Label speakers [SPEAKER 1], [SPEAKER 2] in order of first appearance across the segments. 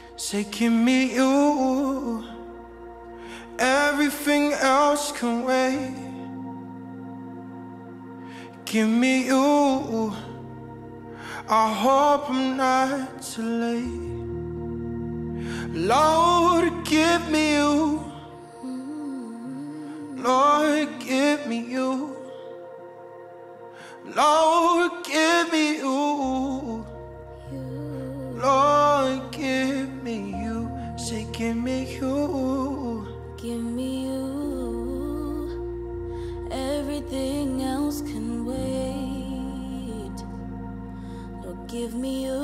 [SPEAKER 1] Say, give me you. Everything else can wait. Give me you. I hope I'm not too late. Lord, give me you. Lord, give me you. Lord, give me you. Lord, give me you. Say, give me you.
[SPEAKER 2] Give me you. Everything else can wait. Lord, give me you.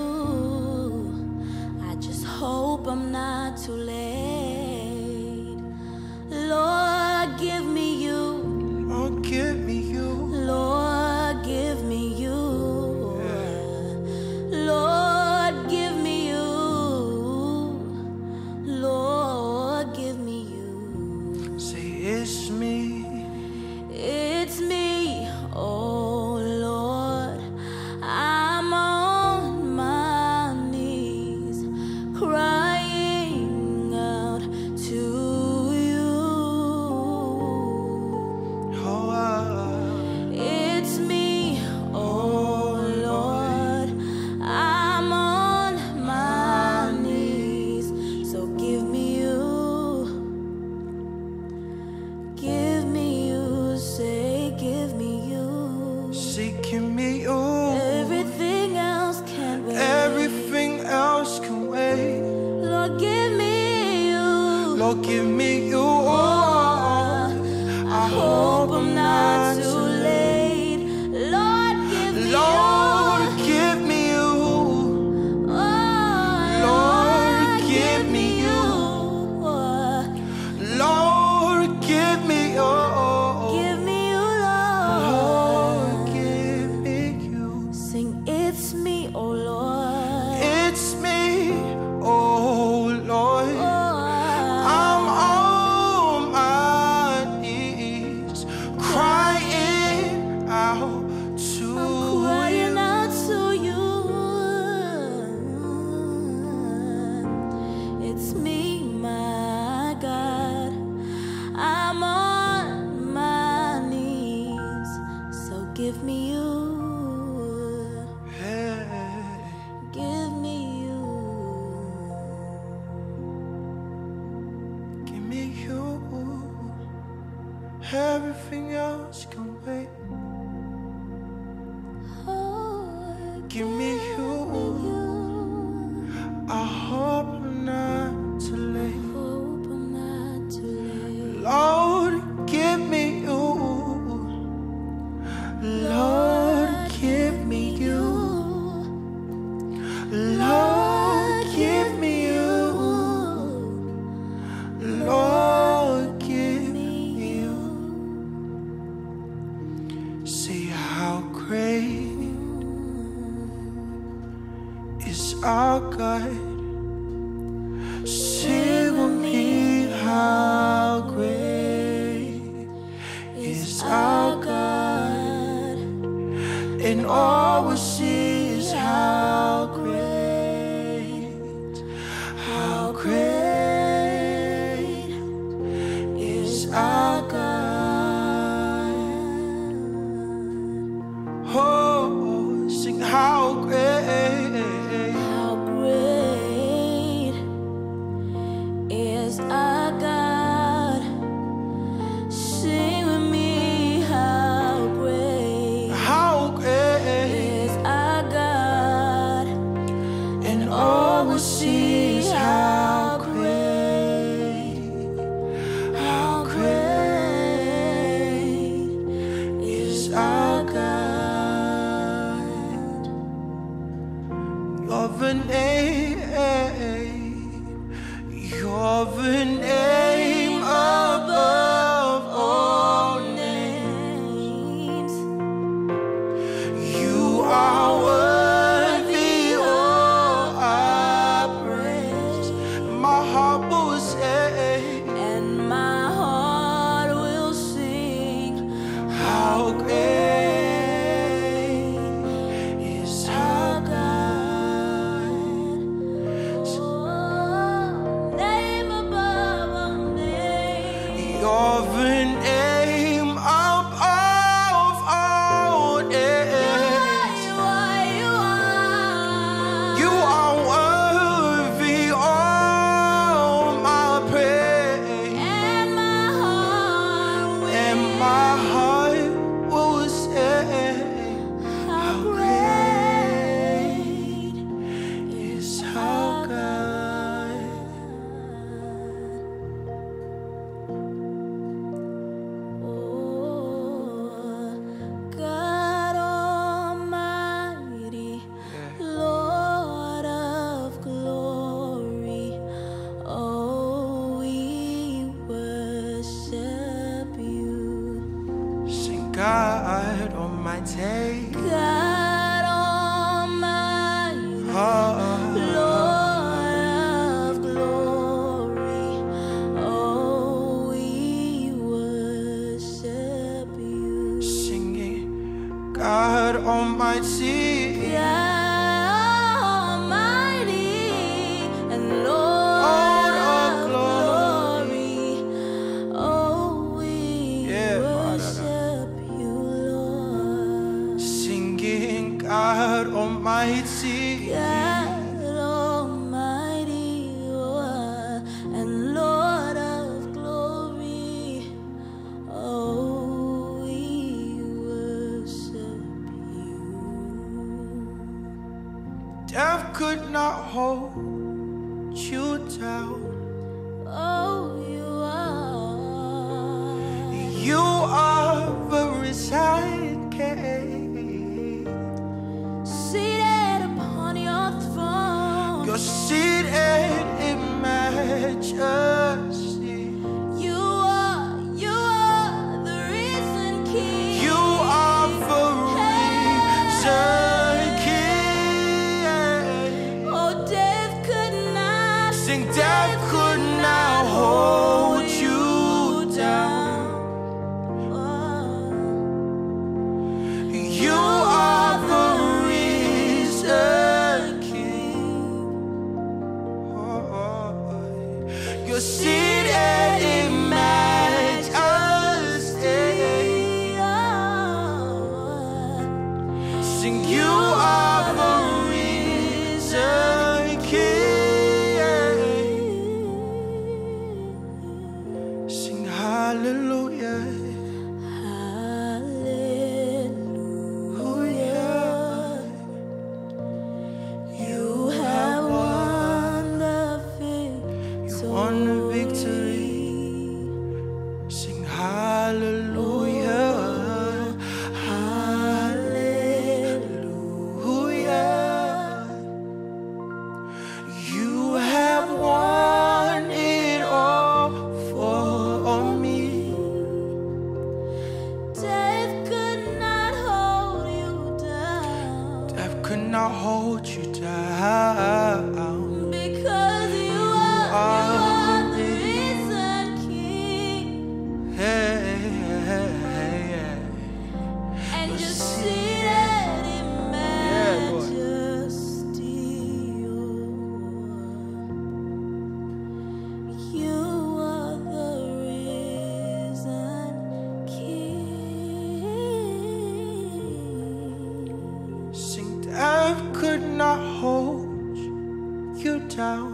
[SPEAKER 2] I just hope I'm not too late. Lord, give me you.
[SPEAKER 1] Lord, give me you.
[SPEAKER 2] Lord, give me you. Lord, give me you. Lord, give me you.
[SPEAKER 1] Say, it's me.
[SPEAKER 2] It's me, oh Lord. I'm on my knees, crying out to you. It's me, oh Lord. I'm on my knees, so give me you. Give me you, say give me you.
[SPEAKER 1] Say, give me you.
[SPEAKER 2] Everything else can wait.
[SPEAKER 1] Everything else can wait.
[SPEAKER 2] Lord, give me you.
[SPEAKER 1] Lord, give me you.
[SPEAKER 2] I hope I'm not too late. Lord, give me
[SPEAKER 1] Lord,
[SPEAKER 2] you.
[SPEAKER 1] give me you. Lord, give me you. Lord, give me you.
[SPEAKER 2] Give me you,
[SPEAKER 1] Lord,
[SPEAKER 2] Lord.
[SPEAKER 1] give me you.
[SPEAKER 2] Sing, it's me, oh Lord.
[SPEAKER 1] It's me, oh Lord. I'm
[SPEAKER 2] Oh,
[SPEAKER 1] on my knees, crying out to
[SPEAKER 2] crying
[SPEAKER 1] you.
[SPEAKER 2] out to you. It's me, my God. I'm on my knees, so give me you.
[SPEAKER 1] Hey,
[SPEAKER 2] Give me you.
[SPEAKER 1] give me you. Everything else can wait.
[SPEAKER 2] Oh,
[SPEAKER 1] Give me you.
[SPEAKER 2] you.
[SPEAKER 1] I hope I'm not too late.
[SPEAKER 2] Hope I'm not too late.
[SPEAKER 1] Lord, give me you. Lord, give me you. Lord, give me you. Lord, give me you. See how great is our God. Sing with me, how great is our God. And all we see is how great is our God. Oh, sing how great.
[SPEAKER 2] How great is our God? Sing with me, how great is our God?
[SPEAKER 1] And all we see is how great is our God. You're the name above all names. You are worthy, oh, I praise. My heart will say,
[SPEAKER 2] And my heart will sing,
[SPEAKER 1] how great is our God. Almighty,
[SPEAKER 2] God Almighty, and Lord of glory. Oh, we worship you.
[SPEAKER 1] death could not hold you down.
[SPEAKER 2] Oh,
[SPEAKER 1] You are the risen King,
[SPEAKER 2] seated upon your throne.
[SPEAKER 1] you're seated in majesty.
[SPEAKER 2] You are the risen King.
[SPEAKER 1] You are the risen King.
[SPEAKER 2] Oh, death could not,
[SPEAKER 1] Sing, death could not hold you down. You are the risen King. You're seated in majesty. Sing, you are the risen King. Sing hallelujah.
[SPEAKER 2] Hallelujah. You have won the victory.
[SPEAKER 1] Won the victory. Sing hallelujah. Hallelujah. You have won it all for me.
[SPEAKER 2] Death could not hold you down.
[SPEAKER 1] Death could not hold you down.
[SPEAKER 2] Because you are the risen King.
[SPEAKER 1] Hey, hey, hey.
[SPEAKER 2] And you're seated in
[SPEAKER 1] Lord.
[SPEAKER 2] majesty. You are the risen King.
[SPEAKER 1] Sing, death could not hold you down.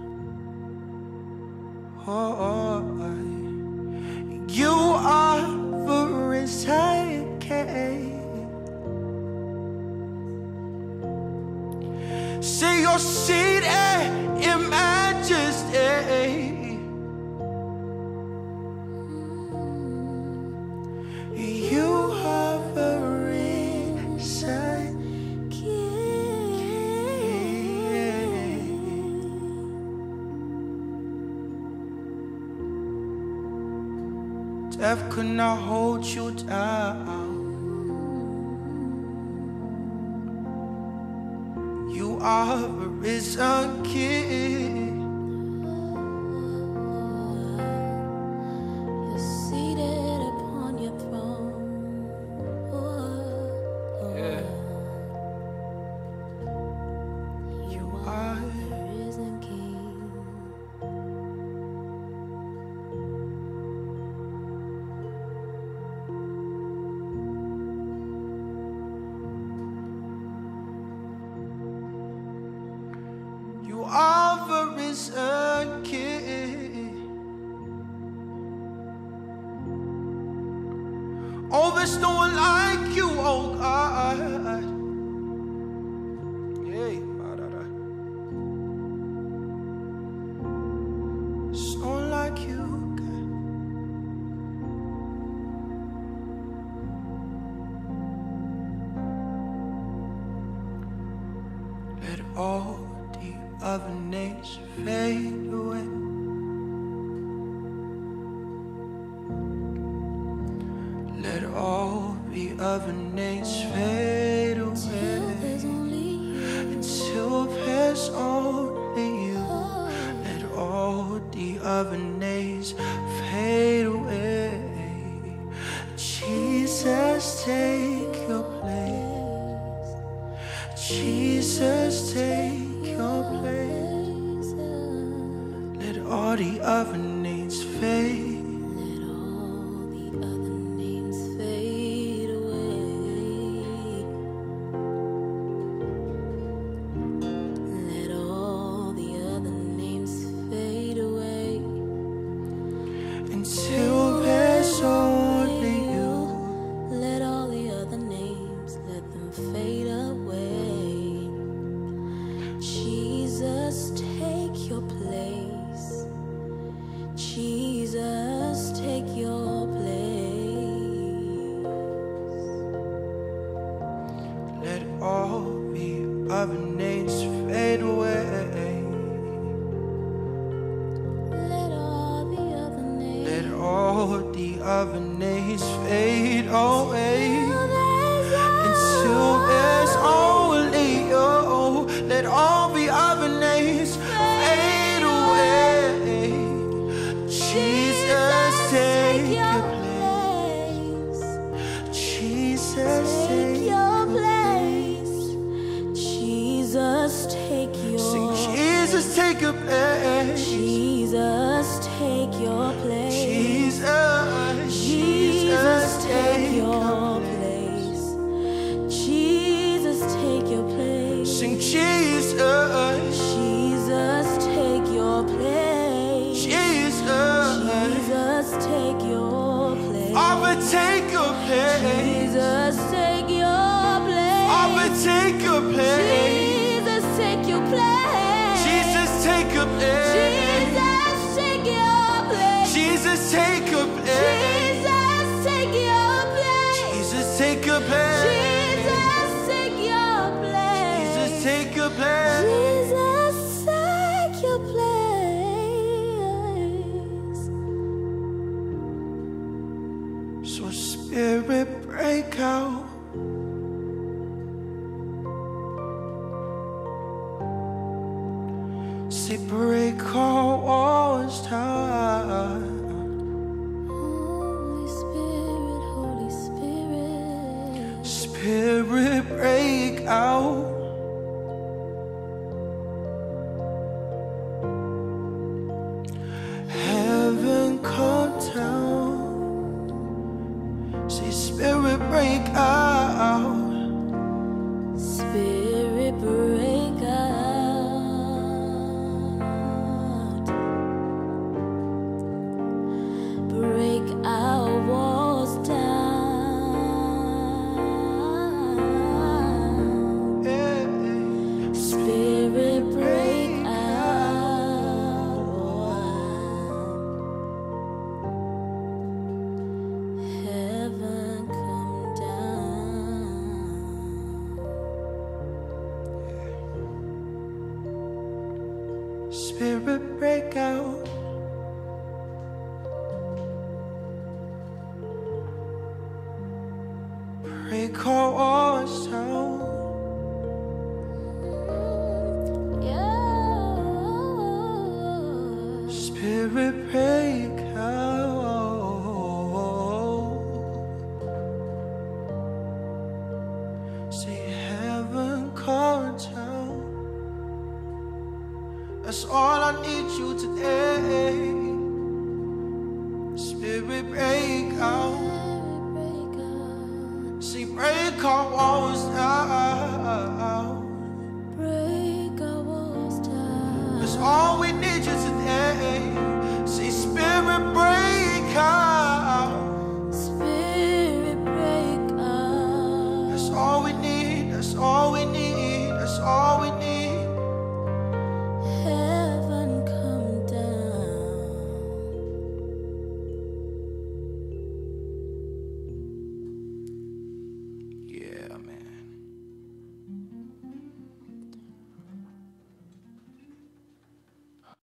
[SPEAKER 1] You are the risen King. Say, you're seated in majesty. You are the risen Death could not hold you down. You are a risen King.
[SPEAKER 2] You're seated upon your throne.
[SPEAKER 1] Yeah.
[SPEAKER 2] You are the risen King.
[SPEAKER 1] You are the risen King. Oh, there's no one like you, oh God. Yeah. There's no one like you, God. Let all the other names fade away. Let all the other names fade away.
[SPEAKER 2] There's only you.
[SPEAKER 1] Until there's only you. Let all the other names fade away. Jesus, take your place. Jesus, take your place. Let all the other names fade.
[SPEAKER 2] Let all the other names fade away.
[SPEAKER 1] names fade away.
[SPEAKER 2] Let all the other names,
[SPEAKER 1] Let all the other names fade away. Until there's only you. Let all the other names fade away. Jesus, take your place. Jesus, take
[SPEAKER 2] your place. Jesus, take your
[SPEAKER 1] sing, Jesus, take your place.
[SPEAKER 2] Jesus, take your place.
[SPEAKER 1] Jesus,
[SPEAKER 2] take your place. Jesus, take your place.
[SPEAKER 1] Sing, Jesus,
[SPEAKER 2] Jesus, take your place. Jesus, take your place.
[SPEAKER 1] Abba, take your place.
[SPEAKER 2] Jesus, take your place.
[SPEAKER 1] Abba, take your place.
[SPEAKER 2] Jesus, take your place.
[SPEAKER 1] Jesus, take your place.
[SPEAKER 2] Jesus, take your place.
[SPEAKER 1] Jesus, take your place.
[SPEAKER 2] Jesus, take your place.
[SPEAKER 1] Jesus, take your place.
[SPEAKER 2] Jesus, take your place.
[SPEAKER 1] So Spirit, break out. Say, break all walls down.
[SPEAKER 2] Holy Spirit, Holy Spirit.
[SPEAKER 1] Spirit, break out. Heaven, come down. Say, Spirit, break out.
[SPEAKER 2] Spirit, break out. Break our walls down. Spirit, break out. Heaven, come down.
[SPEAKER 1] Spirit, break out. Break all walls down.
[SPEAKER 2] Yeah.
[SPEAKER 1] Spirit, break out. Say, heaven, come down. That's all I need you today. Spirit, break out. See, break our walls down.
[SPEAKER 2] Break our walls down.
[SPEAKER 1] That's all we need you today. See, Spirit, break out.